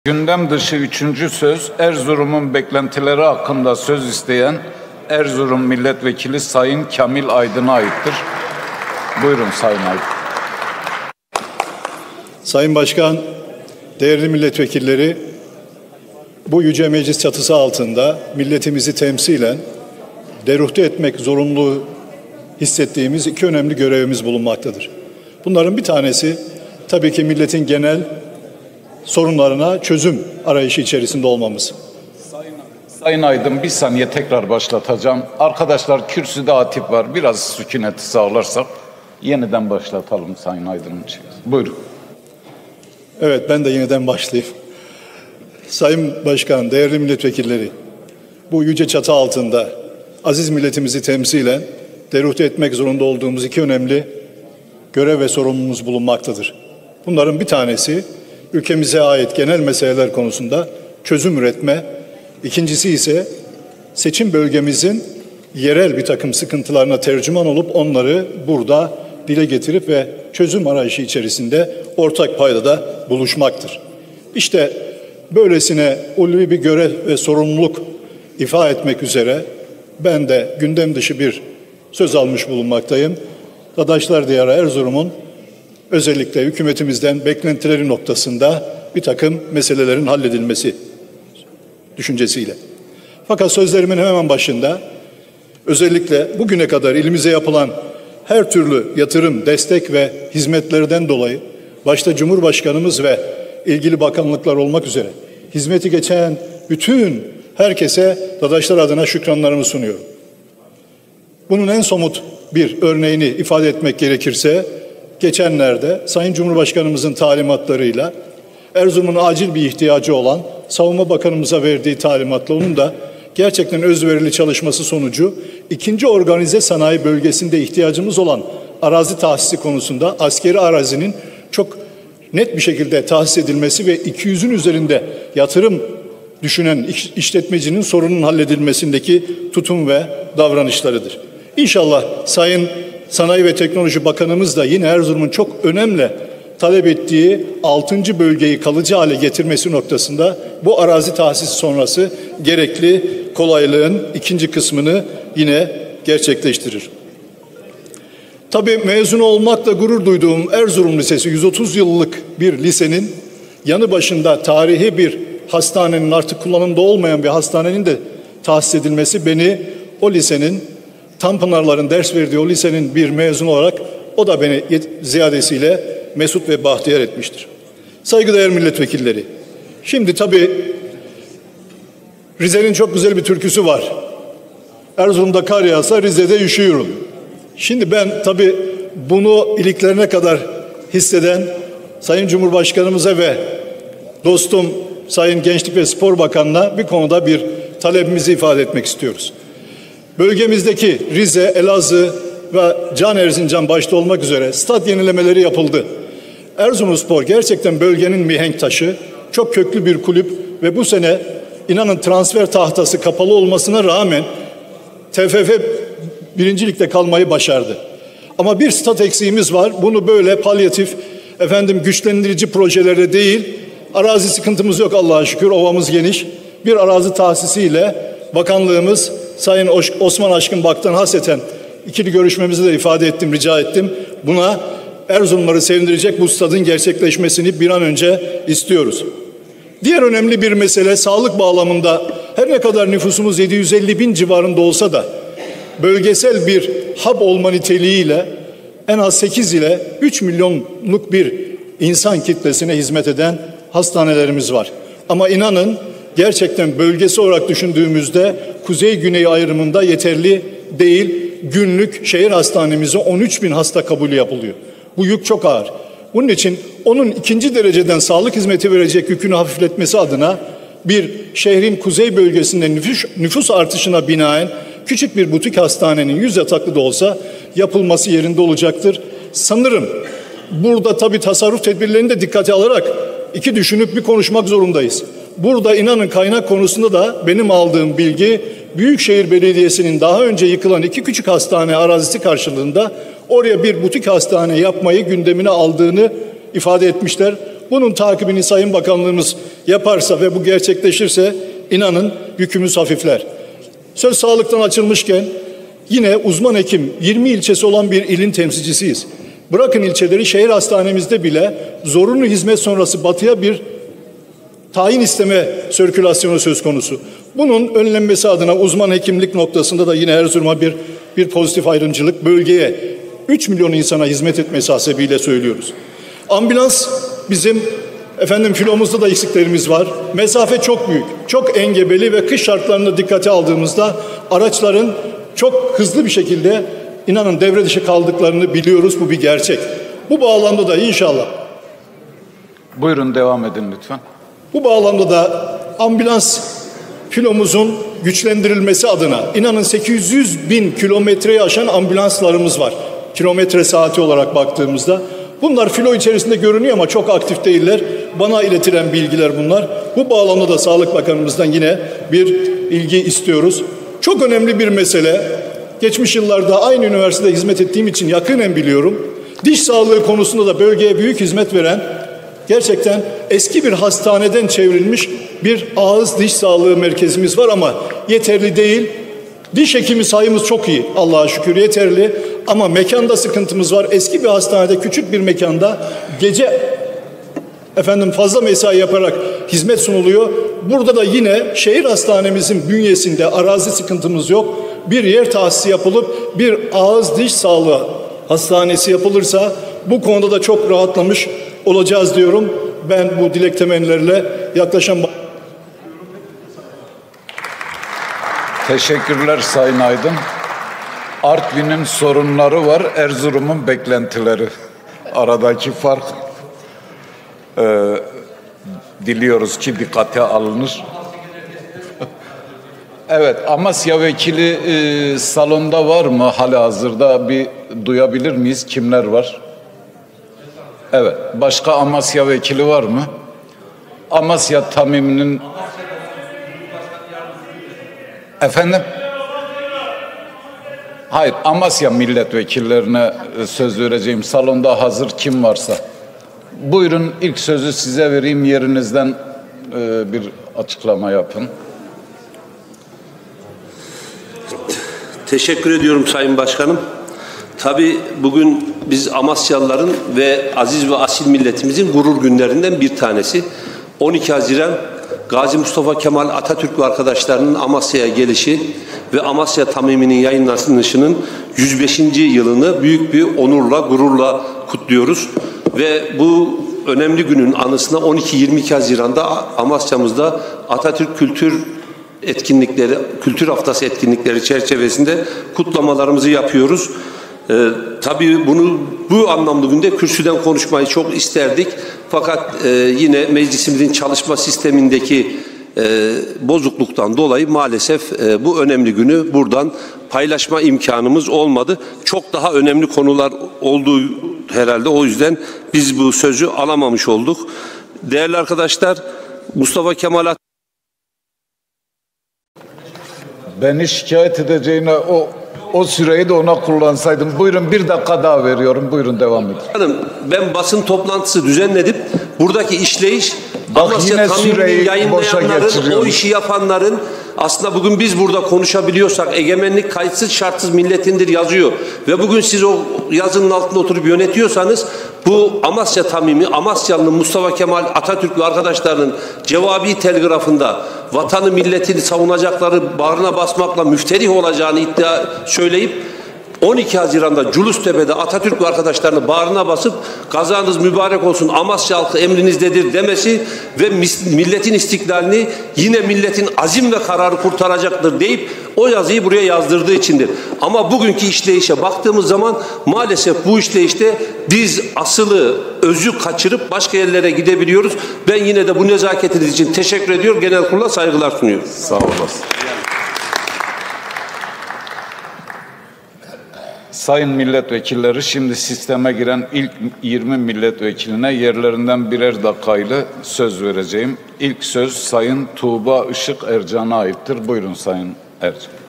Gündem dışı üçüncü söz, Erzurum'un beklentileri hakkında söz isteyen Erzurum Milletvekili Sayın Kamil Aydın'a aittir. Buyurun Sayın Aydın. Sayın Başkan, değerli milletvekilleri, bu yüce meclis çatısı altında milletimizi temsilen deruhte etmek zorunluluğu hissettiğimiz iki önemli görevimiz bulunmaktadır. Bunların bir tanesi tabii ki milletin genel sorunlarına çözüm arayışı içerisinde olmamız. Sayın Aydın, bir saniye tekrar başlatacağım. Arkadaşlar, kürsüde hatip var. Biraz sükuneti sağlarsak yeniden başlatalım Sayın Aydın'ın için. Buyurun. Evet, ben de yeniden başlayayım. Sayın Başkan, değerli milletvekilleri, bu yüce çatı altında aziz milletimizi temsilen deruhte etmek zorunda olduğumuz iki önemli görev ve sorumluluğumuz bulunmaktadır. Bunların bir tanesi ülkemize ait genel meseleler konusunda çözüm üretme, ikincisi ise seçim bölgemizin yerel bir takım sıkıntılarına tercüman olup onları burada dile getirip ve çözüm arayışı içerisinde ortak paydada buluşmaktır. İşte böylesine ulvi bir görev ve sorumluluk ifa etmek üzere ben de gündem dışı bir söz almış bulunmaktayım. Dadaşlar Diyarı Erzurum'un özellikle hükümetimizden beklentileri noktasında bir takım meselelerin halledilmesi düşüncesiyle. Fakat sözlerimin hemen başında özellikle bugüne kadar ilimize yapılan her türlü yatırım, destek ve hizmetlerden dolayı başta Cumhurbaşkanımız ve ilgili bakanlıklar olmak üzere hizmeti geçen bütün herkese Dadaşlar adına şükranlarımı sunuyorum. Bunun en somut bir örneğini ifade etmek gerekirse geçenlerde Sayın Cumhurbaşkanımızın talimatlarıyla Erzurum'un acil bir ihtiyacı olan Savunma Bakanımıza verdiği talimatla onun da gerçekten özverili çalışması sonucu 2. Organize Sanayi Bölgesi'nde ihtiyacımız olan arazi tahsisi konusunda askeri arazinin çok net bir şekilde tahsis edilmesi ve 200'ün üzerinde yatırım düşünen işletmecinin sorunun halledilmesindeki tutum ve davranışlarıdır. İnşallah Sayın Sanayi ve Teknoloji Bakanımız da yine Erzurum'un çok önemli talep ettiği 6. bölgeyi kalıcı hale getirmesi noktasında bu arazi tahsisi sonrası gerekli kolaylığın ikinci kısmını yine gerçekleştirir. Tabii mezun olmakla gurur duyduğum Erzurum Lisesi 130 yıllık bir lisenin yanı başında tarihi bir hastanenin, artık kullanımda olmayan bir hastanenin de tahsis edilmesi beni o lisenin, Tanpınarların ders verdiği o lisenin bir mezun olarak o da beni ziyadesiyle mesut ve bahtiyar etmiştir. Saygıdeğer milletvekilleri, şimdi tabii Rize'nin çok güzel bir türküsü var. Erzurum'da kar yağsa Rize'de üşüyorum. Şimdi ben tabii bunu iliklerine kadar hisseden Sayın Cumhurbaşkanımıza ve dostum Sayın Gençlik ve Spor Bakanı'na bir konuda bir talebimizi ifade etmek istiyoruz. Bölgemizdeki Rize, Elazığ ve Can Erzincan başta olmak üzere stat yenilemeleri yapıldı. Erzurumspor gerçekten bölgenin mihenk taşı, çok köklü bir kulüp ve bu sene inanın transfer tahtası kapalı olmasına rağmen TFF 1. Lig'de kalmayı başardı. Ama bir stat eksiğimiz var. Bunu böyle palyatif, güçlendirici projelerde değil, arazi sıkıntımız yok Allah'a şükür, ovamız geniş. Bir arazi tahsisiyle bakanlığımız Sayın Osman Aşkın Bak'tan haseten ikili görüşmemizi de ifade ettim, rica ettim. Buna Erzurumları sevindirecek bu stadın gerçekleşmesini bir an önce istiyoruz. Diğer önemli bir mesele sağlık bağlamında her ne kadar nüfusumuz 750 bin civarında olsa da bölgesel bir hub olma niteliğiyle en az 8 ile 3 milyonluk bir insan kitlesine hizmet eden hastanelerimiz var. Ama inanın gerçekten bölgesi olarak düşündüğümüzde kuzey-güney ayrımında yeterli değil. Günlük şehir hastanemize 13 bin hasta kabulü yapılıyor. Bu yük çok ağır. Bunun için onun 2. dereceden sağlık hizmeti verecek yükünü hafifletmesi adına bir şehrin kuzey bölgesinde nüfus artışına binaen küçük bir butik hastanenin 100 yataklı da olsa yapılması yerinde olacaktır. Sanırım burada tabii tasarruf tedbirlerini de dikkate alarak iki düşünüp bir konuşmak zorundayız. Burada inanın kaynak konusunda da benim aldığım bilgi Büyükşehir Belediyesi'nin daha önce yıkılan 2 küçük hastane arazisi karşılığında oraya bir butik hastane yapmayı gündemine aldığını ifade etmişler. Bunun takibini Sayın Bakanlığımız yaparsa ve bu gerçekleşirse inanın yükümüz hafifler. Söz sağlıktan açılmışken yine uzman hekim 20 ilçesi olan bir ilin temsilcisiyiz. Bırakın ilçeleri, şehir hastanemizde bile zorunlu hizmet sonrası batıya bir tayin isteme sirkülasyonu söz konusu. Bunun önlenmesi adına uzman hekimlik noktasında da yine Erzurum'a bir pozitif ayrımcılık, bölgeye 3 milyon insana hizmet etmesi hasebiyle söylüyoruz. Ambulans bizim filomuzda da eksiklerimiz var. Mesafe çok büyük, çok engebeli ve kış şartlarını dikkate aldığımızda araçların çok hızlı bir şekilde inanın devre dışı kaldıklarını biliyoruz. Bu bir gerçek. Bu bağlamda da inşallah. Buyurun devam edin lütfen. Bu bağlamda da ambulans filomuzun güçlendirilmesi adına inanın 800 bin kilometreyi aşan ambulanslarımız var. Kilometre saati olarak baktığımızda. Bunlar filo içerisinde görünüyor ama çok aktif değiller. Bana iletilen bilgiler bunlar. Bu bağlamda da Sağlık Bakanımızdan yine bir ilgi istiyoruz. Çok önemli bir mesele. Geçmiş yıllarda aynı üniversitede hizmet ettiğim için yakinen biliyorum. Diş sağlığı konusunda da bölgeye büyük hizmet veren, gerçekten eski bir hastaneden çevrilmiş bir ağız diş sağlığı merkezimiz var ama yeterli değil. Diş hekimi sayımız çok iyi, Allah'a şükür yeterli ama mekanda sıkıntımız var. Eski bir hastanede, küçük bir mekanda gece fazla mesai yaparak hizmet sunuluyor. Burada da yine şehir hastanemizin bünyesinde arazi sıkıntımız yok. Bir yer tahsisi yapılıp bir ağız diş sağlığı hastanesi yapılırsa bu konuda da çok rahatlamış olacağız diyorum. Ben bu dilek temennilerle yaklaşan... Teşekkürler Sayın Aydın. Artvin'in sorunları var, Erzurum'un beklentileri. Aradaki fark diliyoruz ki dikkate alınır. Evet, Amasya Vekili salonda var mı? Halihazırda bir duyabilir miyiz? Kimler var? Evet, başka Amasya Vekili var mı? Amasya Tamimi'nin... Efendim? Hayır, Amasya milletvekillerine söz vereceğim. Salonda hazır kim varsa. Buyurun, ilk sözü size vereyim. Yerinizden bir açıklama yapın. Teşekkür ediyorum Sayın Başkanım. Tabii bugün biz Amasyalıların ve aziz ve asil milletimizin gurur günlerinden bir tanesi. 12 Haziran Gazi Mustafa Kemal Atatürk ve arkadaşlarının Amasya'ya gelişi ve Amasya Tamimi'nin yayınlanışının 105. yılını büyük bir onurla, gururla kutluyoruz. Ve bu önemli günün anısına 12-22 Haziran'da Amasya'mızda Atatürk Kültür Haftası etkinlikleri çerçevesinde kutlamalarımızı yapıyoruz. Tabii bu anlamda günde kürsüden konuşmayı çok isterdik. Fakat yine meclisimizin çalışma sistemindeki bozukluktan dolayı maalesef bu önemli günü buradan paylaşma imkanımız olmadı. Çok daha önemli konular olduğu herhalde, o yüzden biz bu sözü alamamış olduk. Değerli arkadaşlar, Mustafa Kemal Beni şikayet edeceğine o süreyi de ona kullansaydım. Buyurun, bir dakika daha veriyorum. Buyurun, devam edin. Ben basın toplantısı düzenledim. Buradaki işleyiş Amasya Tamimi'nin yayınlayanların, o işi yapanların, aslında bugün biz burada konuşabiliyorsak egemenlik kayıtsız şartsız milletindir yazıyor. Ve bugün siz o yazının altında oturup yönetiyorsanız bu Amasya Tamimi, Amasyalı'nın Mustafa Kemal Atatürk ve arkadaşlarının cevabi telgrafında vatanı milletini savunacakları bağrına basmakla müfterih olacağını iddia söyleyip 12 Haziran'da Culustepe'de Atatürk ve arkadaşlarını bağrına basıp kazanız mübarek olsun, Amasya halkı emrinizdedir demesi ve milletin istiklalini yine milletin azim ve kararı kurtaracaktır deyip o yazıyı buraya yazdırdığı içindir. Ama bugünkü işleyişe baktığımız zaman maalesef bu işleyişte biz asılı, özü kaçırıp başka yerlere gidebiliyoruz. Ben yine de bu nezaketiniz için teşekkür ediyorum. Genel kurula saygılar sunuyorum. Sağ olasın. Sayın milletvekilleri, şimdi sisteme giren ilk 20 milletvekiline yerlerinden birer dakikayla söz vereceğim. İlk söz Sayın Tuğba Işık Ercan'a aittir. Buyurun Sayın Ercan.